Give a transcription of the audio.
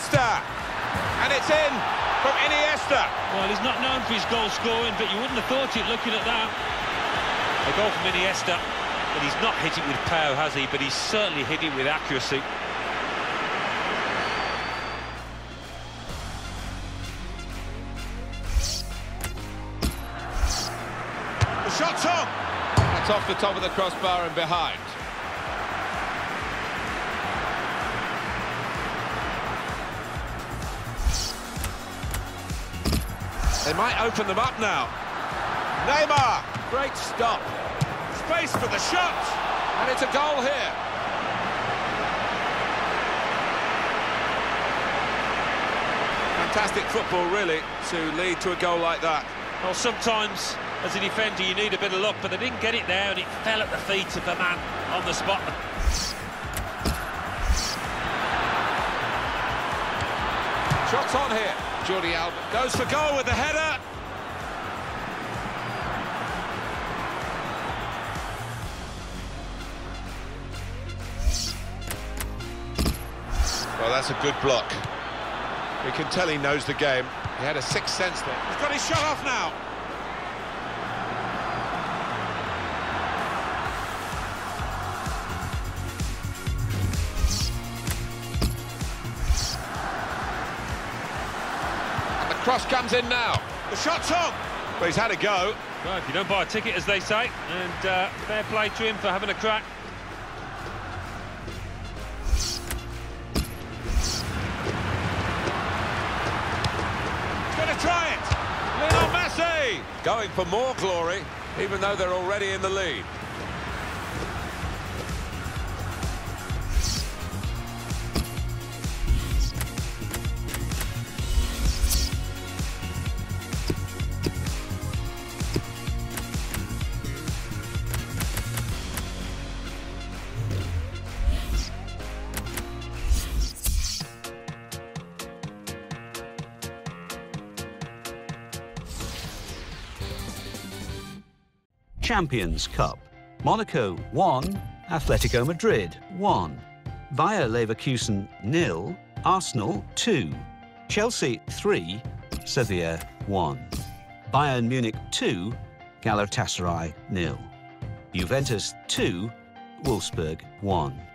Iniesta, and it's in from Iniesta. Well, he's not known for his goal scoring, but you wouldn't have thought it looking at that. A goal from Iniesta, but he's not hit it with power, has he? But he's certainly hit it with accuracy. The shot's on. That's off the top of the crossbar and behind. They might open them up now. Neymar, great stop. Space for the shot, and it's a goal here. Fantastic football, really, to lead to a goal like that. Well, sometimes, as a defender, you need a bit of luck, but they didn't get it there, and it fell at the feet of the man on the spot. Shots on here. Jordi Alba goes for goal with the header. Well, that's a good block. We can tell he knows the game. He had a sixth sense there. He's got his shot off now. And the cross comes in now. The shot's on. Well, he's had a go. Well, if you don't buy a ticket, as they say, and fair play to him for having a crack. Try it! Lionel Messi! Going for more glory, even though they're already in the lead. Champions Cup. Monaco 1, Atletico Madrid 1, Bayer Leverkusen 0, Arsenal 2, Chelsea 3, Sevilla 1, Bayern Munich 2, Galatasaray 0, Juventus 2, Wolfsburg 1.